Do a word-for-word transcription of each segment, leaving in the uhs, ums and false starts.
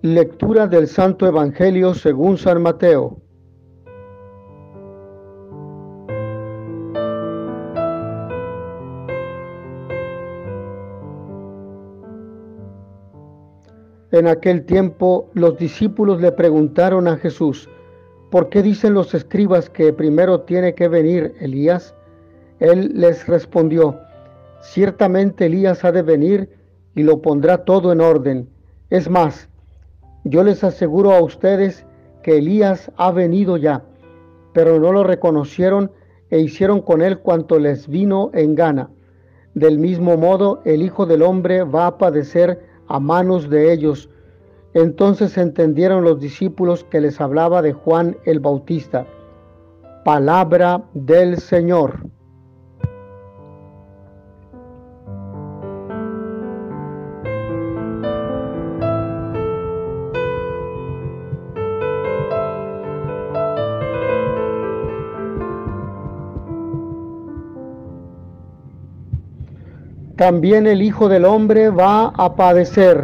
Lectura del Santo Evangelio según San Mateo. En aquel tiempo los discípulos le preguntaron a Jesús: ¿por qué dicen los escribas que primero tiene que venir Elías? Él les respondió: ciertamente Elías ha de venir y lo pondrá todo en orden. Es más, yo les aseguro a ustedes que Elías ha venido ya, pero no lo reconocieron e hicieron con él cuanto les vino en gana. Del mismo modo, el Hijo del Hombre va a padecer a manos de ellos. Entonces entendieron los discípulos que les hablaba de Juan el Bautista. Palabra del Señor. También el Hijo del Hombre va a padecer.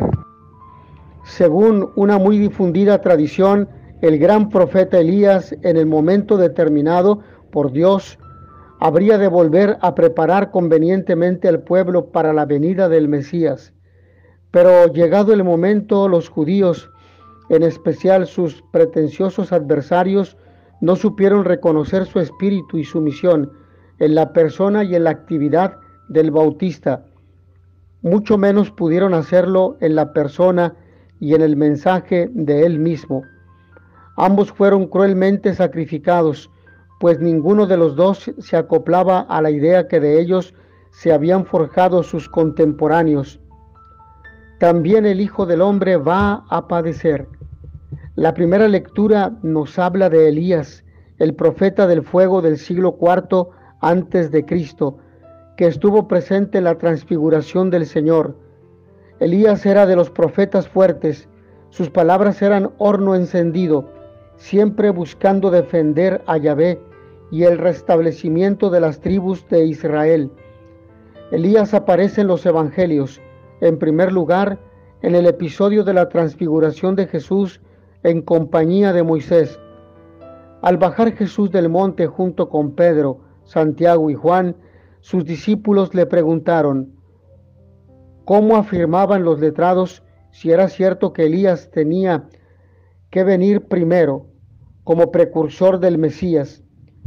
Según una muy difundida tradición, el gran profeta Elías, en el momento determinado por Dios, habría de volver a preparar convenientemente al pueblo para la venida del Mesías. Pero llegado el momento, los judíos, en especial sus pretenciosos adversarios, no supieron reconocer su espíritu y su misión en la persona y en la actividad del Bautista. Mucho menos pudieron hacerlo en la persona y en el mensaje de él mismo. Ambos fueron cruelmente sacrificados, pues ninguno de los dos se acoplaba a la idea que de ellos se habían forjado sus contemporáneos. También el Hijo del Hombre va a padecer. La primera lectura nos habla de Elías, el profeta del fuego del siglo cuarto antes de Cristo, que estuvo presente en la transfiguración del Señor. Elías era de los profetas fuertes, sus palabras eran horno encendido, siempre buscando defender a Yahvé y el restablecimiento de las tribus de Israel. Elías aparece en los evangelios, en primer lugar, en el episodio de la transfiguración de Jesús en compañía de Moisés. Al bajar Jesús del monte junto con Pedro, Santiago y Juan, sus discípulos le preguntaron: ¿cómo afirmaban los letrados si era cierto que Elías tenía que venir primero como precursor del Mesías?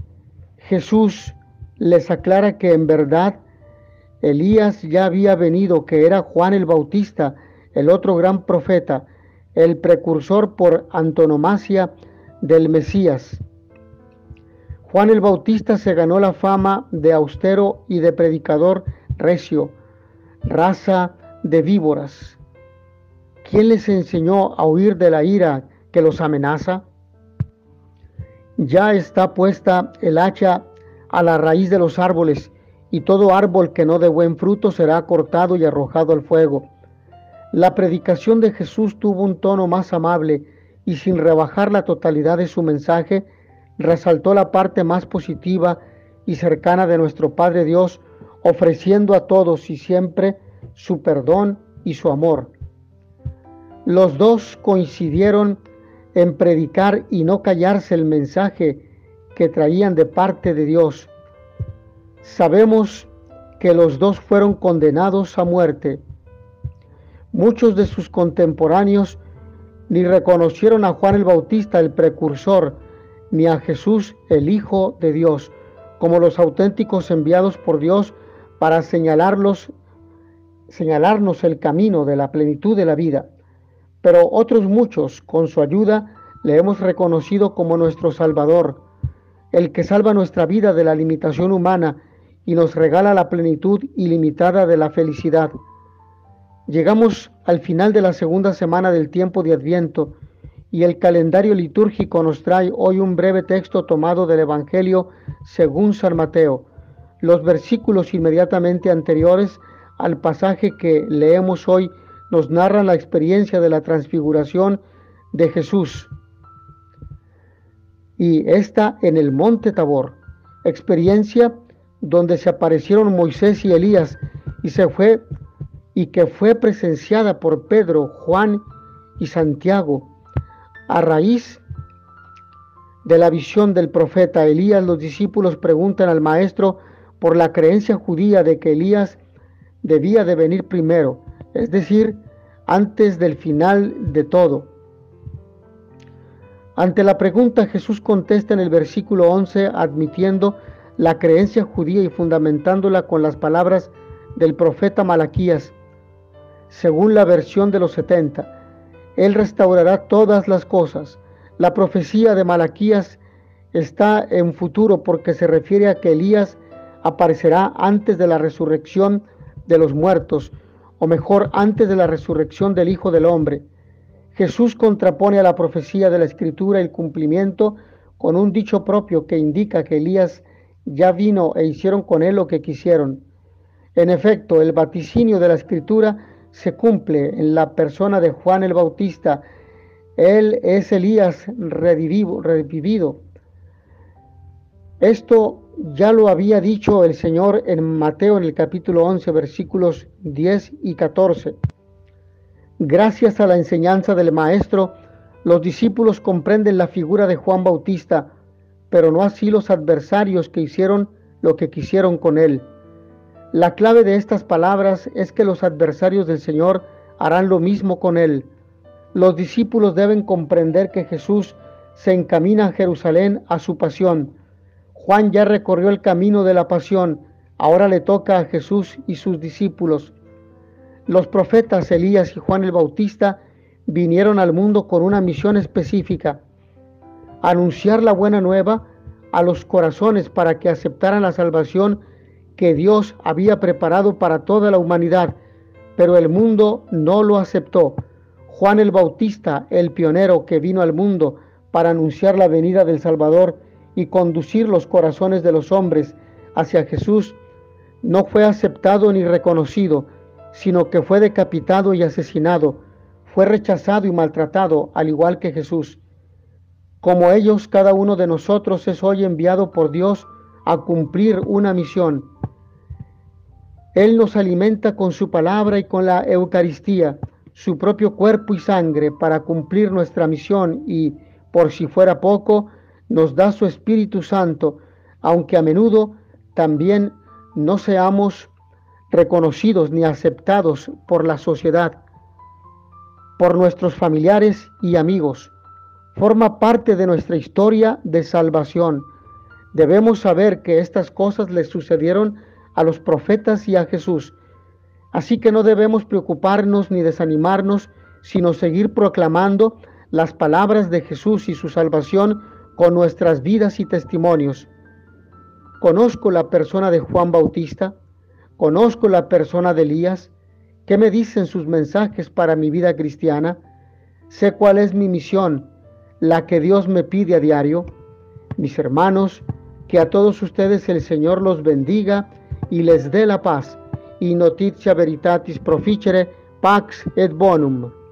Jesús les aclara que en verdad Elías ya había venido, que era Juan el Bautista, el otro gran profeta, el precursor por antonomasia del Mesías. Juan el Bautista se ganó la fama de austero y de predicador recio, raza de víboras. ¿Quién les enseñó a huir de la ira que los amenaza? Ya está puesta el hacha a la raíz de los árboles, y todo árbol que no dé buen fruto será cortado y arrojado al fuego. La predicación de Jesús tuvo un tono más amable y, sin rebajar la totalidad de su mensaje, resaltó la parte más positiva y cercana de nuestro Padre Dios, ofreciendo a todos y siempre su perdón y su amor. Los dos coincidieron en predicar y no callarse el mensaje que traían de parte de Dios. Sabemos que los dos fueron condenados a muerte. Muchos de sus contemporáneos ni reconocieron a Juan el Bautista, el precursor, ni a Jesús, el Hijo de Dios, como los auténticos enviados por Dios para señalarlos, señalarnos el camino de la plenitud de la vida. Pero otros muchos, con su ayuda, le hemos reconocido como nuestro Salvador, el que salva nuestra vida de la limitación humana y nos regala la plenitud ilimitada de la felicidad. Llegamos al final de la segunda semana del tiempo de Adviento, y el calendario litúrgico nos trae hoy un breve texto tomado del Evangelio según San Mateo. Los versículos inmediatamente anteriores al pasaje que leemos hoy nos narran la experiencia de la transfiguración de Jesús, y esta en el monte Tabor, experiencia donde se aparecieron Moisés y Elías y se fue y que fue presenciada por Pedro, Juan y Santiago. A raíz de la visión del profeta Elías, los discípulos preguntan al maestro por la creencia judía de que Elías debía de venir primero, es decir, antes del final de todo. Ante la pregunta, Jesús contesta en el versículo once, admitiendo la creencia judía y fundamentándola con las palabras del profeta Malaquías. Según la versión de los setenta, Él restaurará todas las cosas. La profecía de Malaquías está en futuro porque se refiere a que Elías aparecerá antes de la resurrección de los muertos, o mejor, antes de la resurrección del Hijo del Hombre. Jesús contrapone a la profecía de la Escritura el cumplimiento con un dicho propio que indica que Elías ya vino e hicieron con él lo que quisieron. En efecto, el vaticinio de la Escritura se cumple en la persona de Juan el Bautista. Él es Elías revivido, revivido. Esto ya lo había dicho el Señor en Mateo en el capítulo once, versículos diez y catorce. Gracias a la enseñanza del Maestro, los discípulos comprenden la figura de Juan Bautista, pero no así los adversarios que hicieron lo que quisieron con él. La clave de estas palabras es que los adversarios del Señor harán lo mismo con él. Los discípulos deben comprender que Jesús se encamina a Jerusalén a su pasión. Juan ya recorrió el camino de la pasión, ahora le toca a Jesús y sus discípulos. Los profetas Elías y Juan el Bautista vinieron al mundo con una misión específica: anunciar la buena nueva a los corazones para que aceptaran la salvación que Dios había preparado para toda la humanidad, pero el mundo no lo aceptó. Juan el Bautista, el pionero que vino al mundo para anunciar la venida del Salvador y conducir los corazones de los hombres hacia Jesús, no fue aceptado ni reconocido, sino que fue decapitado y asesinado, fue rechazado y maltratado, al igual que Jesús. Como ellos, cada uno de nosotros es hoy enviado por Dios a cumplir una misión. Él nos alimenta con su palabra y con la Eucaristía, su propio cuerpo y sangre, para cumplir nuestra misión, y, por si fuera poco, nos da su Espíritu Santo, aunque a menudo también no seamos reconocidos ni aceptados por la sociedad, por nuestros familiares y amigos. Forma parte de nuestra historia de salvación. Debemos saber que estas cosas le sucedieron a los profetas y a Jesús. Así que no debemos preocuparnos ni desanimarnos, sino seguir proclamando las palabras de Jesús y su salvación con nuestras vidas y testimonios. Conozco la persona de Juan Bautista, conozco la persona de Elías. ¿Qué me dicen sus mensajes para mi vida cristiana? Sé cuál es mi misión, la que Dios me pide a diario. Mis hermanos, que a todos ustedes el Señor los bendiga y les dé la paz. Y notitia veritatis proficere, pax et bonum.